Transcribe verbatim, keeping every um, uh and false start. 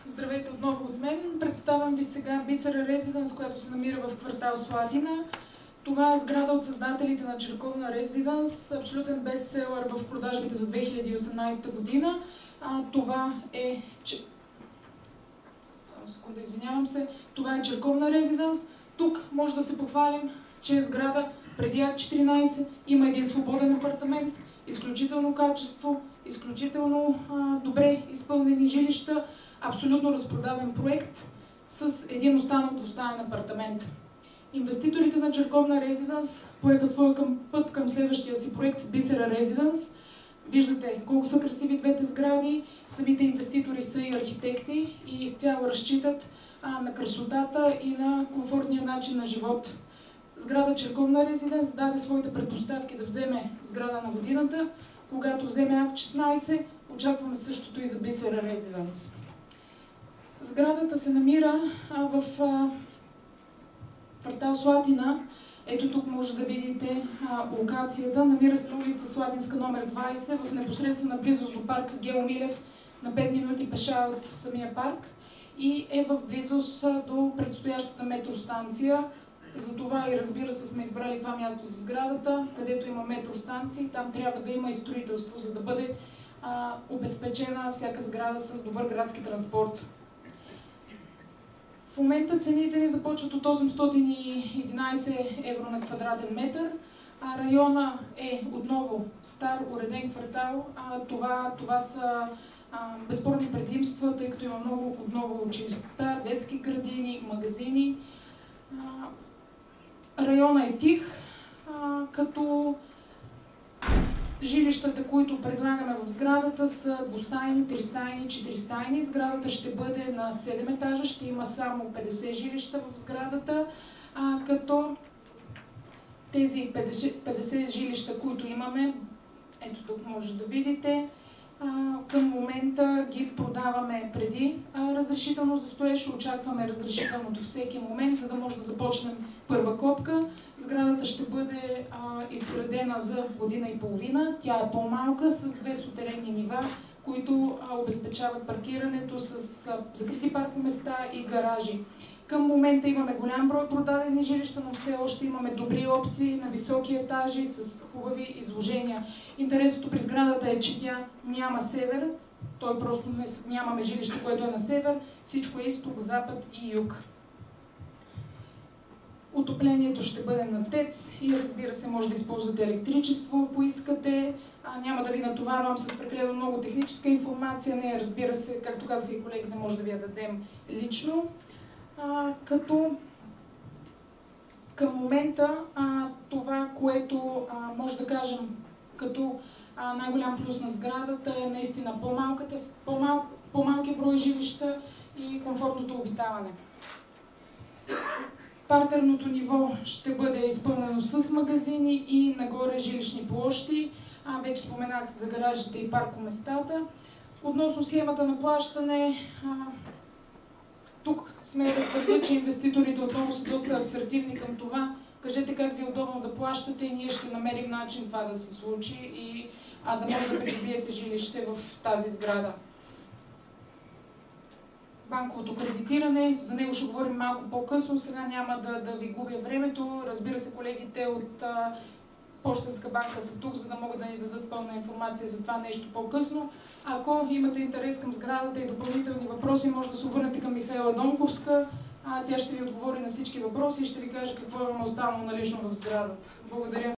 Здравейте отново от мен. Представям ви сега Бисера Резиденс, която се намира в квартал Слатина. Това е сграда от създателите на Черковна Резиденс, абсолютен бестселър в продажбите за две хиляди и осемнадесета година. А, това е... Само секунда, извинявам се. Това е Черковна Резиденс. Тук може да се похвалим, че е сграда преди Акт четиринадесет, има един свободен апартамент, изключително качество, изключително а, добре изпълнени жилища, абсолютно разпродаден проект с един останал двустаен апартамент. Инвеститорите на Черковна Резиденс поеха своя към път към следващия си проект Бисера Резиденс. Виждате колко са красиви двете сгради, самите инвеститори са и архитекти и изцяло разчитат а, на красотата и на комфортния начин на живот. Сграда Черковна Резиденс даде своите предпоставки да вземе сграда на годината. Когато вземе Акт шестнадесет, очакваме същото и за Бисера Резиденс. Сградата се намира а, в а, квартал Слатина. Ето тук може да видите а, локацията. Намира се на улица Слатинска номер двадесет, в непосредствена близост до парк Гео Милев, на пет минути пеша от самия парк, и е в близост а, до предстоящата метростанция. Затова и разбира се сме избрали това място за сградата, където има метростанции. Там трябва да има и строителство, за да бъде а, обезпечена всяка сграда с добър градски транспорт. В момента цените ни започват от осемстотин и единадесет евро на квадратен метър. А района е отново стар, уреден квартал. А, това, това са а, безспорни предимства, тъй като има много отново училища, детски градини, магазини. А, района е тих, а, като жилищата, които предлагаме в сградата, са двустайни, тристайни, четиристайни. Сградата ще бъде на седем етажа, ще има само петдесет жилища в сградата, а, като тези петдесет, петдесет жилища, които имаме, ето тук може да видите, а, към момента ги продаваме преди а, разрешително за строеж, очакваме разрешителното всеки момент, за да може да започнем първа копка. Сградата ще бъде а, изградена за година и половина. Тя е по-малка, с две сутеренни нива, които а, обезпечават паркирането с а, закрити паркоместа и гаражи. Към момента имаме голям брой продадени жилища, но все още имаме добри опции на високи етажи с хубави изложения. Интересното при сградата е, че тя няма север, той просто не, нямаме жилище, което е на север, всичко е изток, запад и юг. Отоплението ще бъде на ТЕЦ и разбира се може да използвате електричество, ако искате. А, няма да ви натоварвам с прекалено много техническа информация, не, разбира се, както казаха и колегите, може да ви я дадем лично. А, като към момента а, това, което а, може да кажем като най-голям плюс на сградата е наистина по-малката, по-мал, по-малки брой жилища и комфортното обитаване. Партерното ниво ще бъде изпълнено с магазини и нагоре жилищни площи. А, вече споменах за гаражите и паркоместата. Относно схемата на плащане, а, тук сме да твърдя, че инвеститорите отново са доста асертивни към това. Кажете как ви е удобно да плащате и ние ще намерим начин това да се случи и а, да може да придобиете жилище в тази сграда. Банковото кредитиране, за него ще говорим малко по-късно, сега няма да, да ви губя времето. Разбира се, колегите от а, Пощенска банка са тук, за да могат да ни дадат пълна информация за това нещо по-късно. Ако имате интерес към сградата и допълнителни въпроси, може да се обърнете към Михаела Донковска. А, тя ще ви отговори на всички въпроси и ще ви каже какво имаме останало налично в сградата. Благодаря.